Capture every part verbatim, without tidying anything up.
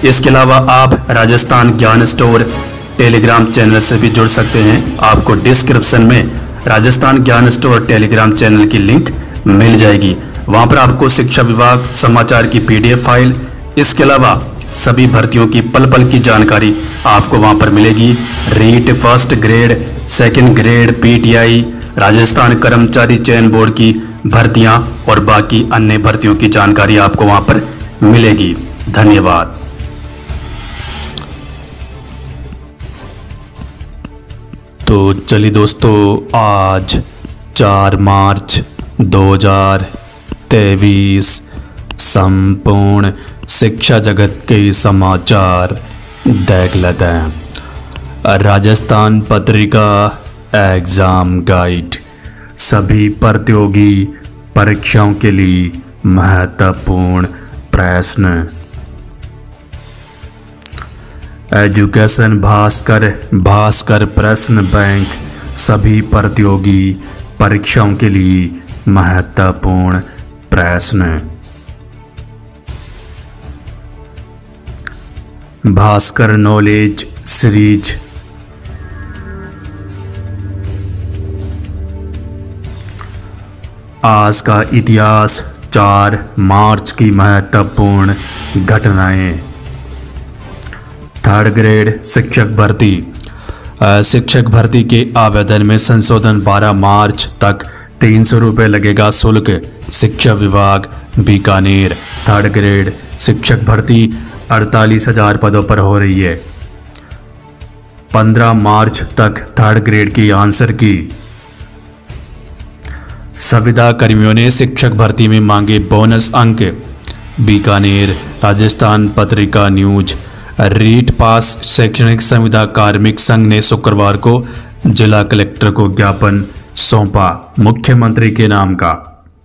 इसके अलावा आप Rajasthan Gyan store Telegram channel से भी जुड़ सकते हैं। आपको डिस्क्रिप्शन में Rajasthan Gyan store Telegram channel की लिंक मिल जाएगी। वहां पर आपको शिक्षा विभाग समाचार की पीडीएफ फाइल, इसके अलावा सभी भर्तियों की पल पल की जानकारी आपको वहां पर मिलेगी। REET, first grade, second grade, PTI, Rajasthan कर्मचारी चयन बोर्ड की भर्तियां और बाकी अन्य भर्तियों की जानकारी आपको वहां पर मिलेगी। धन्यवाद। तो चलिए दोस्तों, आज चार मार्च दो हज़ार तेईस संपूर्ण शिक्षा जगत के समाचार देख लेते हैं। राजस्थान पत्रिका एग्जाम गाइड सभी प्रतियोगी परीक्षाओं के लिए महत्वपूर्ण प्रश्न। एजुकेशन भास्कर भास्कर प्रश्न बैंक सभी प्रतियोगी परीक्षाओं के लिए महत्वपूर्ण प्रश्न। भास्कर नॉलेज सीरीज आज का इतिहास, चार मार्च की महत्वपूर्ण घटनाएं। थर्ड ग्रेड शिक्षक भर्ती। शिक्षक भर्ती के आवेदन में संशोधन बारह मार्च तक तीन सौ रुपये लगेगा शुल्क। शिक्षा विभाग बीकानेर। थर्ड ग्रेड शिक्षक भर्ती अड़तालीस हजार पदों पर हो रही है। पंद्रह मार्च तक थर्ड ग्रेड की आंसर की। संविदा कर्मियों ने शिक्षक भर्ती में मांगे बोनस अंक। बीकानेर। राजस्थान पत्रिका न्यूज। रीट पास शैक्षणिक संविदा कार्मिक संघ ने शुक्रवार को जिला कलेक्टर को ज्ञापन सौंपा मुख्यमंत्री के नाम का।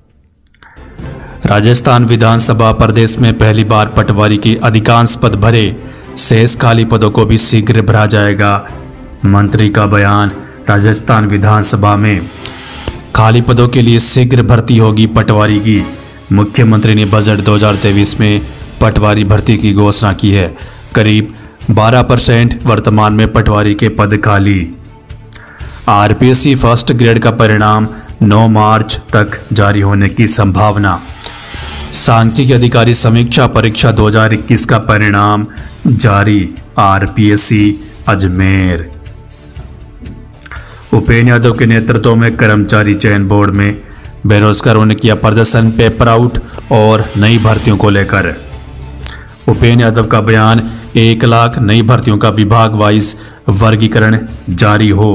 राजस्थान विधानसभा प्रदेश में पहली बार पटवारी के अधिकांश पद भरे, शेष खाली पदों को भी शीघ्र भरा जाएगा, मंत्री का बयान। राजस्थान विधानसभा में खाली पदों के लिए शीघ्र भर्ती होगी पटवारी की। मुख्यमंत्री ने बजट दो हज़ार तेईस में पटवारी भर्ती की घोषणा की है। करीब बारह परसेंट वर्तमान में पटवारी के पद खाली। आरपीएससी फर्स्ट ग्रेड का परिणाम नौ मार्च तक जारी होने की संभावना। सांख्यिकी अधिकारी समीक्षा परीक्षा दो हज़ार इक्कीस का परिणाम जारी। आरपीएससी अजमेर। उपेन्द्र यादव के नेतृत्व में कर्मचारी चयन बोर्ड में बेरोजगारों ने किया प्रदर्शन पेपर आउट और नई भर्तियों को लेकर। उपेन्द्र यादव का बयान, एक लाख नई भर्तियों का विभाग वाइज वर्गीकरण जारी हो।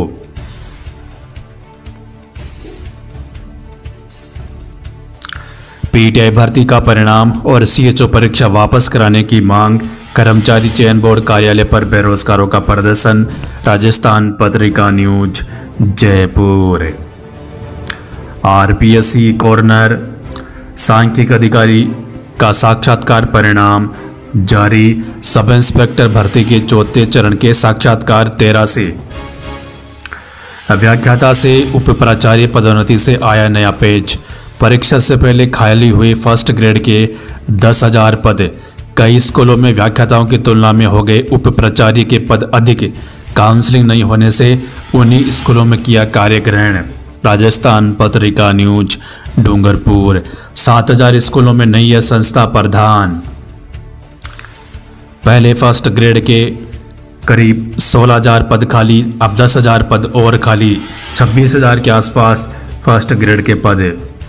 पीटीआई भर्ती का परिणाम और सीएचओ परीक्षा वापस कराने की मांग। कर्मचारी चयन बोर्ड कार्यालय पर बेरोजगारों का प्रदर्शन। Rajasthan Patrika news Jaipur. RPSC corner. सांख्यिकी अधिकारी का साक्षात्कार परिणाम जारी। सब इंस्पेक्टर भर्ती के चौथे चरण के साक्षात्कार तेरह से। व्याख्याता से उप प्राचार्य पदोन्नति से आया नया पेज। परीक्षा से पहले खाली हुए फर्स्ट ग्रेड के दस हजार पद। कई स्कूलों में व्याख्याताओं की तुलना में हो गए उप प्राचार्य के पद अधिक। काउंसलिंग नहीं होने से उन्हीं स्कूलों में किया कार्य ग्रहण। राजस्थान पत्रिका न्यूज डूंगरपुर। सात हजार स्कूलों में नहीं है संस्था प्रधान। पहले फर्स्ट ग्रेड के करीब सोलह हजार पद खाली, अब दस हजार पद और खाली। छब्बीस हजार के आसपास फर्स्ट ग्रेड के पद।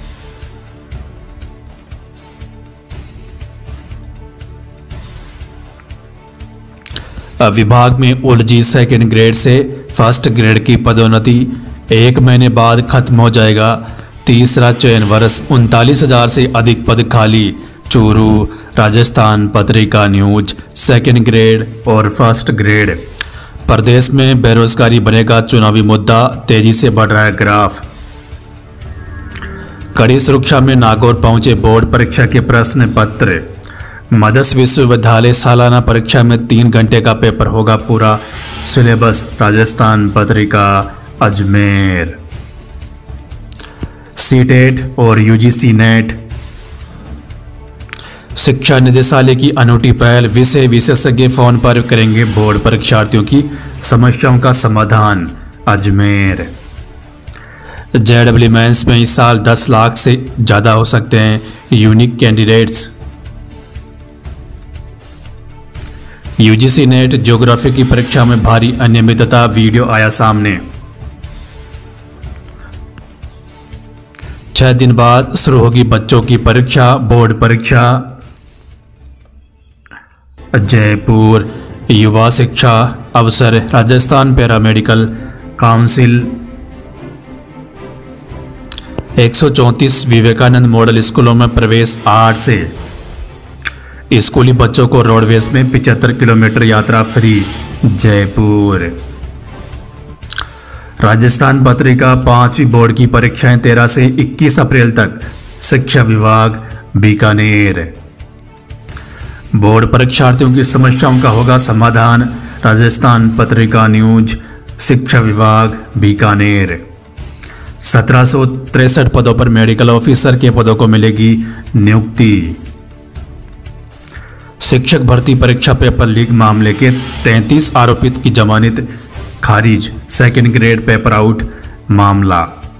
विभाग में उलझी सेकंड ग्रेड से फर्स्ट ग्रेड की पदोन्नति एक महीने बाद खत्म हो जाएगा। तीसरा चयन वर्ष उनतालीस हजार से अधिक पद खाली। Churu. Rajasthan Patrika news. Second grade और फर्स्ट ग्रेड। प्रदेश में बेरोजगारी बनेगा चुनावी मुद्दा, तेजी से बढ़ रहा है ग्राफ। कड़ी सुरक्षा में नागौर पहुंचे बोर्ड परीक्षा के प्रश्न पत्र। मदस विश्वविद्यालय सालाना परीक्षा में तीन घंटे का पेपर होगा पूरा सिलेबस। राजस्थान पत्रिका अजमेर। सीटेट और यूजीसी नेट शिक्षा निदेशालय की अनूठी पहल, विषय विशेषज्ञ फोन पर करेंगे बोर्ड परीक्षार्थियों की समस्याओं का समाधान। अजमेर जेडब्ल्यू मेंस में इस साल दस लाख से ज़्यादा हो सकते हैं unique candidates. UGC NET geography की परीक्षा में भारी अनियमितता, वीडियो आया सामने। छह दिन बाद शुरू होगी बच्चों की परीक्षा, बोर्ड परीक्षा। जयपुर युवा शिक्षा अवसर, राजस्थान पैरामेडिकल काउंसिल एक सौ चौंतीस विवेकानंद मॉडल स्कूलों में प्रवेश आठ से। स्कूली बच्चों को रोडवेज में पचहत्तर किलोमीटर यात्रा फ्री। जयपुर राजस्थान पत्रिका पांचवी बोर्ड की परीक्षाएं तेरह से इक्कीस अप्रैल तक। शिक्षा विभाग बीकानेर बोर्ड परीक्षार्थियों की समस्याओं का होगा समाधान। राजस्थान पत्रिका न्यूज। शिक्षा विभाग बीकानेर सत्रह सौ तिरसठ पदों पर मेडिकल ऑफिसर के पदों को मिलेगी नियुक्ति। शिक्षक भर्ती परीक्षा पेपर लीक मामले के तैंतीस आरोपित की जमानत खारिज। सेकंड ग्रेड पेपर आउट मामला।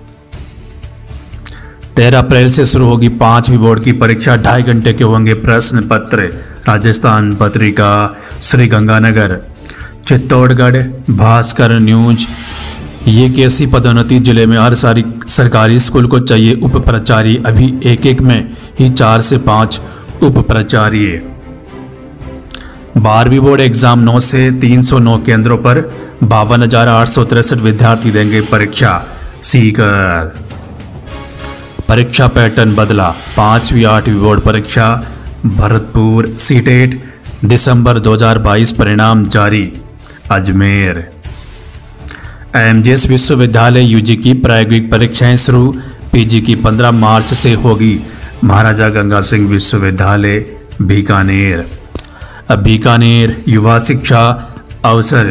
तेरह अप्रैल से शुरू होगी पांचवी बोर्ड की परीक्षा, ढाई घंटे के होंगे प्रश्न पत्र। राजस्थान पत्रिका श्रीगंगानगर। चित्तौड़गढ़ भास्कर न्यूज। ये कैसी पदोन्नति, जिले में हर सारी सरकारी स्कूल को चाहिए उप प्राचार्य, अभी एक एक में ही चार से पांच उप प्राचार्य। बारहवीं बोर्ड एग्जाम नौ से तीन सौ नौ केंद्रों पर बावन हजार आठ सौ तिरसठ विद्यार्थी देंगे परीक्षा। सीकर परीक्षा पैटर्न बदला, पांचवी आठवीं बोर्ड परीक्षा भरतपुर। सीटेट दिसंबर दो हज़ार बाईस परिणाम जारी। अजमेर एमजीएस विश्वविद्यालय यूजी की प्रायोगिक परीक्षाएं शुरू, पीजी की पंद्रह मार्च से होगी। महाराजा गंगा सिंह विश्वविद्यालय बीकानेर। बीकानेर युवा शिक्षा अवसर,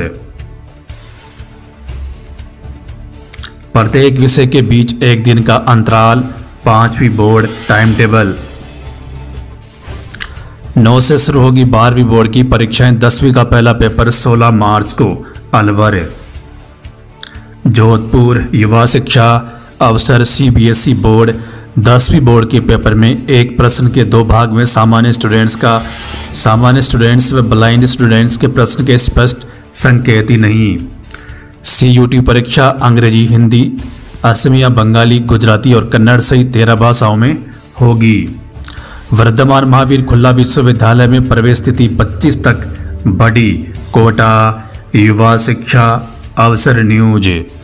प्रत्येक विषय के बीच एक दिन का अंतराल। पांचवी बोर्ड टाइम टेबल। नौ से शुरू होगी बारहवीं बोर्ड की परीक्षाएं, दसवीं का पहला पेपर सोलह मार्च को। अलवर जोधपुर युवा शिक्षा अवसर, सीबीएसई बोर्ड दसवीं बोर्ड के पेपर में एक प्रश्न के दो भाग में सामान्य स्टूडेंट्स का सामान्य स्टूडेंट्स व ब्लाइंड स्टूडेंट्स के प्रश्न के स्पष्ट संकेत ही नहीं। सीयूटी परीक्षा अंग्रेजी, हिंदी, असमिया, बंगाली, गुजराती और कन्नड़ सहित तेरह भाषाओं में होगी। वर्धमान महावीर खुला विश्वविद्यालय में प्रवेश तिथि पच्चीस तक बढ़ी। कोटा युवा शिक्षा अवसर न्यूज।